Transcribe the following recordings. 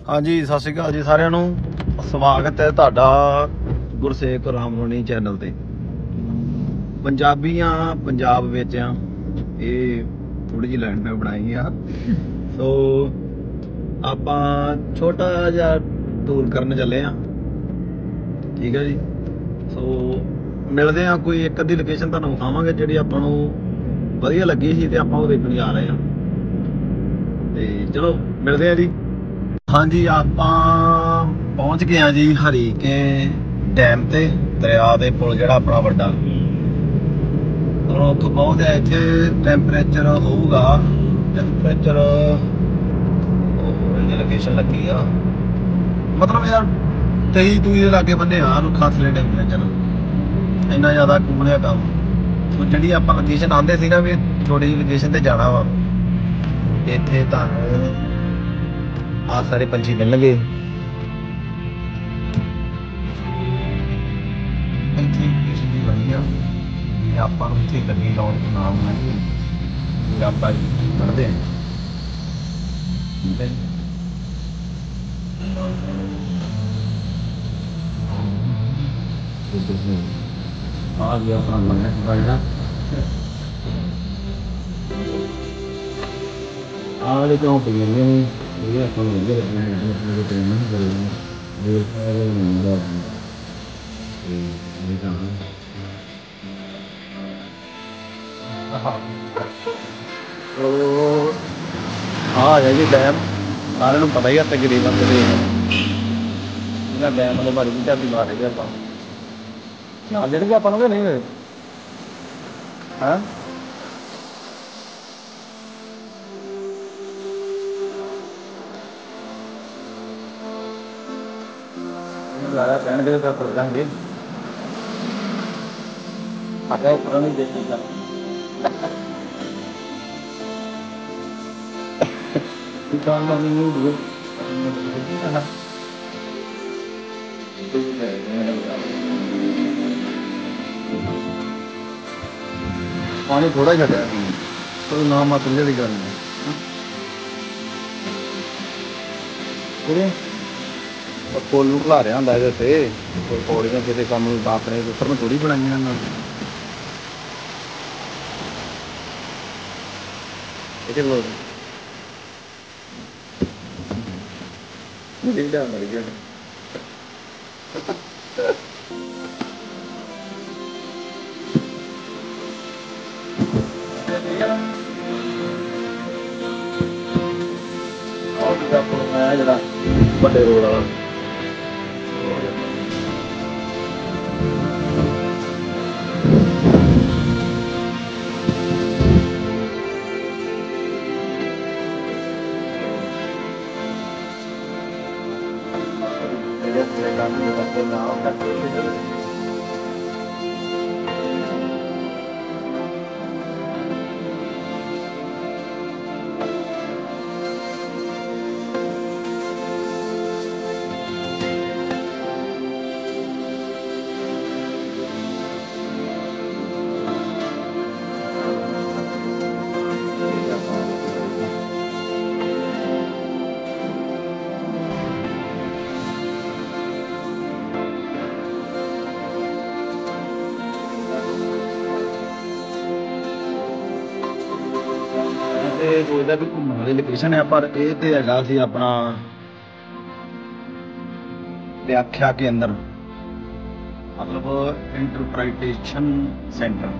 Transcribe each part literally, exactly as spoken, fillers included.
हाँ जी सत श्री अकाल जी सारिਆਂ ਨੂੰ स्वागत है ਤੁਹਾਡਾ ਗੁਰਸੇਵਕ ਰਾਮਮਣੀ ਚੈਨਲ ਤੇ। ਪੰਜਾਬੀਆਂ ਪੰਜਾਬ ਵਿੱਚ ਆ ਇਹ ਥੋੜੀ ਜਿਹੀ ਲਾਈਨ ਮੈਂ ਬਣਾਈ ਆ। ਸੋ ਆਪਾਂ ਛੋਟਾ ਜਿਹਾ ਟੂਰ ਕਰਨ ਚੱਲੇ ਆ, ਠੀਕ ਹੈ ਜੀ। ਸੋ ਮਿਲਦੇ ਆ, ਕੋਈ ਇੱਕ ਅੱਧੀ ਲੋਕੇਸ਼ਨ ਤੁਹਾਨੂੰ ਵਿਖਾਵਾਂਗੇ ਜਿਹੜੀ ਆਪਾਂ ਨੂੰ ਵਧੀਆ ਲੱਗੀ ਸੀ ਤੇ ਆਪਾਂ ਉਹ ਵੇਖਣ ਜਾ ਰਹੇ ਆ। ਤੇ ਚਲੋ ਮਿਲਦੇ ਆ ਜੀ। हाँ जी ਆਪਾਂ ਪਹੁੰਚ ਗਏ ਆ ਜੀ ਹਰੀਕੇ ਡੈਮ ਤੇ, ਦਰਿਆ ਦੇ ਪੁਲ ਜਿਹੜਾ ਆਪਣਾ ਵੱਡਾ। ਉੱਥੋਂ ਪਹੁੰਚਦੇ ਆ, ਇੱਥੇ ਟੈਂਪਰੇਚਰ ਹੋਊਗਾ ਟੈਂਪਰੇਚਰ ਉਹ ਲੋਕੇਸ਼ਨ ਲੱਗੀ ਆ ਮਤਲਬ ਯਾਰ ਤੇਈ ਤੂਈ ਦੇ ਲਾਗੇ ਬੰਨੇ ਆ ਰੁੱਖਾਂ ਥੱਲੇ ਟੈਂਪਰੇਚਰ ਇੰਨਾ ਜ਼ਿਆਦਾ ਘੁੰਮਣਿਆ ਕੰਮ। ਸੋ ਜਿਹੜੀ ਆਪਾਂ ਲੋਕੇਸ਼ਨ ਆਉਂਦੇ ਸੀ ਨਾ ਵੀ ਥੋੜੀ ਜਿਹੀ ਲੋਕੇਸ਼ਨ ਤੇ ਜਾਣਾ ਵਾ, ਇੱਥੇ ਤੁਹਾਨੂੰ ਆ ਸਾਰੇ ਪੰਛੀ ਮਿਲਣਗੇ। ਇੱਥੇ ਲੋਕੇਸ਼ਨ ਦੀ ਬਣੀ ਆ, ਇਹ ਆਪਾਂ ਨੂੰ ਇੱਥੇ ਲੱਗੀ ਲਾਉਣ ਦਾ ਨਾਮ ਹੈ ਇਹ ਆਪਾਂ ਪੜ੍ਹਦੇ ਹਾਂ। ਆ ਗਿਆ ਆਪਣਾ ਮੰਨਿਆ ਬਾਈਦਾ ਆ ਦੇ ਕਿਉਂ ਪਈ ਜਾਂਦੇ ਨੇ ਇਹ ਆਪਾਂ ਨੂੰ ਲੱਗੇ ਰੱਖਣਾ ਹੈ ਆਪਣੇ ਟ੍ਰੇਨ ਨਹੀਂ ਕਰਨਾ ਇਹ ਸਾਰੇ ਨਹੀਂ ਦਾ ਇਹ ਤਾਂ ਉਹ ਆ ਗਿਆ ਜੀ ਡੈਮ। ਸਾਰਿਆਂ ਨੂੰ ਪਤਾ ਹੀ ਆ ਤਕਰੀਬਨ ਤੇ ਇਹਦਾ ਡੈਮ ਦੇ ਬਾਰੇ ਵੀ ਚਾਬੀ ਮਾਰ ਰਿਹਾ ਆਪਾਂ ਨਾ ਜਿਹੜੇ ਆਪਾਂ ਨੂੰ ਨਹੀਂ ਹੋਏ ਹਾਂ ज़्यादा पहन के तो कर देंगे आगे पुरानी देखिएगा दुकान में नहीं हुए पानी थोड़ा ही घटा तो नाम मात्र जल्दी करना ਪੁੱਲ ਨੂੰ ਖਿਲਾ ਰਿਹਾ ਹੁੰਦਾ ਇਹਦੇ ਤੇ ਪੌੜੀਆਂ ਕਿਤੇ ਕੰਮ ਆਪਣੇ ਉੱਪਰ ਮੈਂ ਥੋੜੀ ਬਣਾਈਆਂ ਇਹਨਾਂ ਇਹ ਲੋ ਇਹ ਜਿਹੜਾ ਮਰ ਗਿਆ ਉਹ ਜਿਹੜਾ ਜਿਹੜਾ ਵੱਡੇ ਰੋਡ ਵਾਲਾ ਸੋਚਦਾ ਵੀ ਘੁੰਮਣ ਵਾਲੀ ਲੋਕੇਸ਼ਨ ਹੈ, ਪਰ ਇਹ ਤੇ ਹੈਗਾ ਸੀ ਆਪਣਾ ਵਿਆਖਿਆ ਕੇਂਦਰ मतलब इंटरप्रिटेशन सेंटर।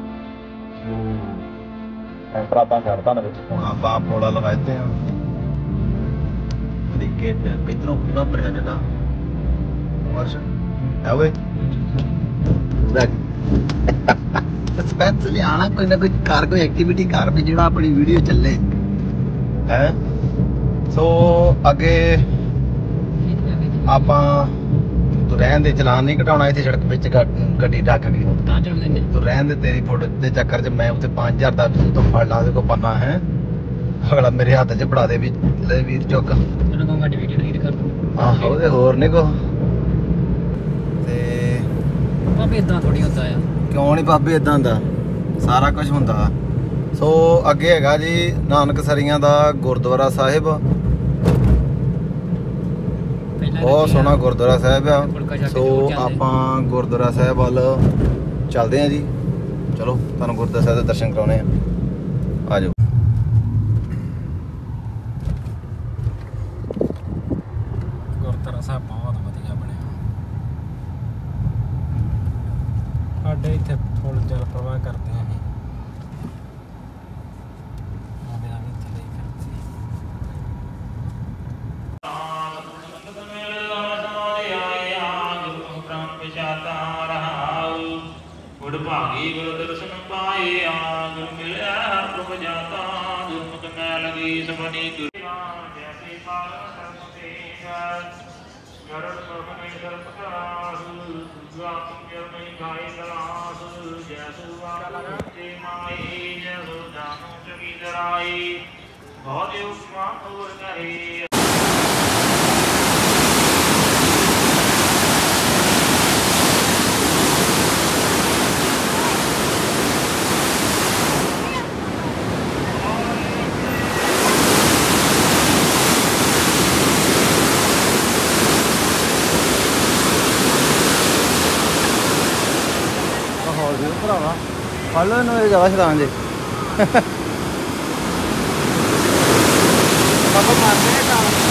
आप बोला लगाते हैं इधरों पूरा भरिया जगह स्पेशली आना कोई ना कोई कार कोई एक्टिविटी कार पे जो अपनी वीडियो चले है। सो अगे आप तो रहन दे चलान नहीं घटाना इतने सड़क पे गड्डी ढक गई तो रहन दे तेरी फोटो के चक्कर च मैं उत्ते पाँच हजार का तो फड़ ला को पन्ना है अगला मेरे हाथ च फड़ा दे भी वीर चौक आहो ते होर नहीं को भाभी इदां थोड़ी होता है क्यों नहीं भाभी इदां दा सारा कुछ हुंदा। सो अगे हैगा जी नानकसरियां दा गुरुद्वारा साहिब ਬਹੁਤ ਸੋਹਣਾ ਗੁਰਦੁਆਰਾ ਸਾਹਿਬ ਆ। ਫੁਲਕਾ ਛੱਕ ਕੇ ਸੋ ਜ਼ਰੂਰ ਜਾਂਦੇ। ਆਪਾਂ ਗੁਰਦੁਆਰਾ ਸਾਹਿਬ ਵੱਲ ਚੱਲਦੇ ਆ ਜੀ। ਚਲੋ ਤੁਹਾਨੂੰ ਗੁਰਦੁਆਰਾ ਸਾਹਿਬ ਦੇ ਦਰਸ਼ਨ ਕਰਾਉਣੇ ਆ। ਆ ਜਾਓ। ਗੁਰਦੁਆਰਾ ਸਾਹਿਬ ਬਹੁਤ ਵਧੀਆ ਬਣਿਆ। ਸਾਡੇ ਇੱਥੇ ਫੁੱਲ ਜਲ ਪ੍ਰਵਾਹ ਕਰਦੇ ਆ ਅਸੀਂ। ਆਵੇ ਆਵੇ ਥੱਲੇ ਕਰਦੇ ਗੁਰ ਭਾਗੀ ਗੁਰ ਦਰਸ਼ਨ ਪਾਏ ਆ ਗੁਰ ਮਿਲਿਆ ਹਰ ਪ੍ਰਭ ਜਾਤਾ ਦੁਰਮੁਖ ਮੈਲ ਲਗੀ ਸਭਨੀ ਗੁਰ ਜੈਸੇ ਪਾਲਨ ਕਰਮ ਤੇਗ ਗਰੜ ਪ੍ਰਭ ਨੇ ਦਰਪ ਕਾਸ ਦੁਆ ਤੁਮ ਨਹੀਂ ਗਾਏ ਦਲਾਸ ਜੈਸੂ ਆਪ ਤੇ ਮਾਈ ਜੈਸੂ ਜਾਨੂ ਚਕੀ ਦਰਾਈ ਬਹੁਤ ਉਪਮਾ ਹੋਰ ਕਹੇ। ਹੋਰ ਵੀ ਭਰਾਵਾ ਫੜ ਲਓ ਇਹਨੂੰ, ਇਹ ਜ਼ਿਆਦਾ ਸ਼ੈਤਾਨ ਜੇ। ਬਾਬਾ ਮਾਰਦੇ ਨੇ ਤਾਂ